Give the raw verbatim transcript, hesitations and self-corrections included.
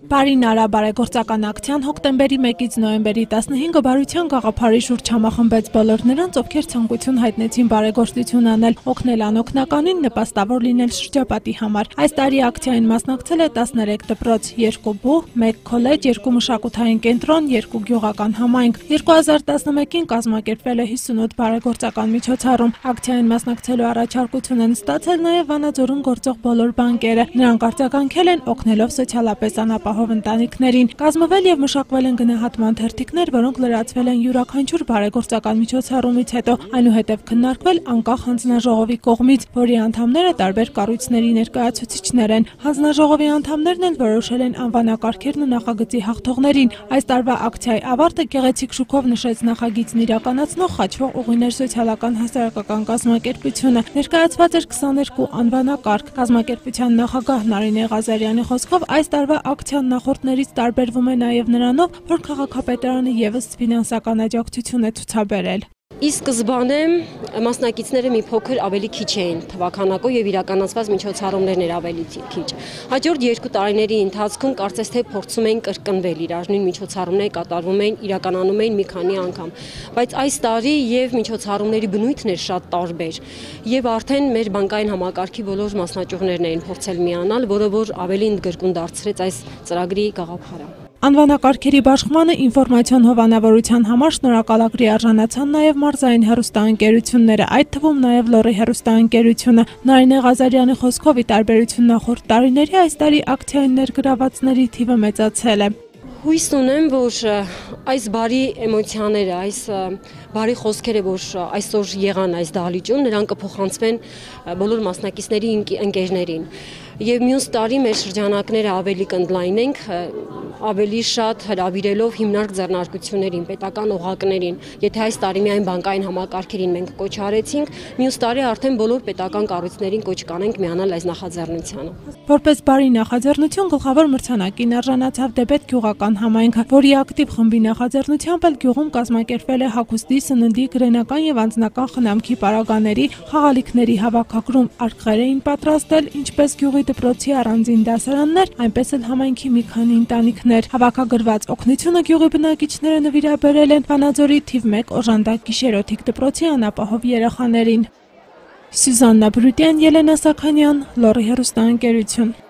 Բարին արա բարեգործական ակցիան հոկտեմբերի մեկից նոյեմբերի տասնհինգը բարության գաղափարի շուրջ համախմբեց բոլոր նրանց, ովքեր ցանկություն հայտնեցին բարեգործություն անել, օգնել անօգնականին, նպաստավոր լինել շրջապատի համար։ Այս տարի ակցիային մասնակցել է տասներեք դպրոց, երկու բուհ, մեկ քոլեջ, երկու մշակութային կենտրոն, երկու գյուղական համայնք։ երկու հազար տասնմեկին կազմակերպվել է հիսունութ բարեգործական միջոցառում։ Ակցիային մասնակցելու առաջարկություն են ստացել նաև Վանաձորում գործող բոլոր բանկերը։ Նրանք արձագանքել են օգնելով սոցիալապես անապահով ընտանիքներին։ Կազմվել եւ մշակվել են գնահատման թերթիկներ, որոնք լրացվել են յուրաքանչյուր բարեգործական միջոցառումից հետո, այնուհետև քննարկվել անկախ հանձնաժողովի կողմից, որի անդամները տարբեր կառույցների ներկայացուցիչներ են։ Հանձնաժողովի անդամներն էլ որոշել են անվանակարգերն ու նախագծի հաղթողներին։ Այս տարվա ակցիայի ավարտը գեղեցիկ շուքով նշեց նախագիծն իրականացնող Խաչվող ուղիներ սոցիալական հասարակական կազմակերպությունը։ Ներկայացված էր քսաներկու անվանակարգ։ Կազմակերպության նախագահ Նարինե Ղազարյանի խոսքով այս տարվա ակցիան նախորդներից տարբերվում է նաև նրանով, որ քաղաքապետարանը եւս ֆինանսական աջակցություն է ցուցաբերել։ Ի սկզբանե մասնակիցները մի փոքր ավելի քիչ էին թվականակով եւ իրականացված միջոցառումներն էր ավելի քիչ։ Հաջորդ երկու տարիների ընթացքում կարծես թե փորձում էին կրկնվել իրար, նույն միջոցառումներ կատարվում էին, իրականանում էին մի քանի անգամ։ Բայց այս տարի եւ միջոցառումների բնույթն էր շատ տարբեր եւ արդեն մեր բանկային համակարգի բոլոր մասնաճյուղներն էին փորձել միանալ, որը որ ավելի ընդգրկուն դարձրեց այս ծրագրի գաղափարը։ Անվանակարգերի բաշխմանը ինֆորմացիոն հովանավորության համար շնորհակալագրի արժանացան նաև մարզային հեռուստաընկերությունները, այդ թվում նաև Լոռի հեռուստաընկերությունը։ Նարինե Ղազարյանի խոսքով ի տարբերություն նախորդ տարիների այս տարի ակցիային ներգրավվածների թիվը մեծացել է։ Հույս ունեմ, որ այս բարի էմոցիաները, այս բարի խոսքերը, որ այսօր եղան այս դահլիճում, նրանք կփոխանցվեն բոլոր մասնակիցների ընկերներին։ Եվ մյուս տարի մեր շրջանակները ավելի կընդլայնենք, ավելի շատ հրավիրելով հիմնարկ ձեռնարկություններին, պետական օղակներին։ Եթե այս տարի միայն բանկային համակարգերին մենք կոչ արեցինք, մյուս տարի արդեն բոլոր պետական կառույցներին կոչ կանենք միանալ այս նախաձեռնությանը։ Որպես բարի նախաձեռնություն գլխավոր մրցանակին արժանացավ Դեբետ գյուղական համայնքը, որի ակտիվ խմբի նախաձեռնությամբ էլ գյուղում կազմակերպվել է հագուստի, սննդի, գրենական եւ անձնական խնամքի պարագաների, խաղալիքների հավաքագրում, արկղեր էին պատրաստել, ինչպես գյուղի դպրոցի առանձին դասարաններ, այնպես էլ համայնքի մի քանի ընտանիքներ։ Հավաքագրված օգնությունը գյուղի բնակիչները նվիրաբերել են Վանաձորի թիվ մեկ օժանդակ գիշերօթիկ դպրոցի անապահով երեխաներին։ Սյուզաննա Բրուտյան, Ելենա Սաքանյան, Լոռի հեռուստաընկերություն։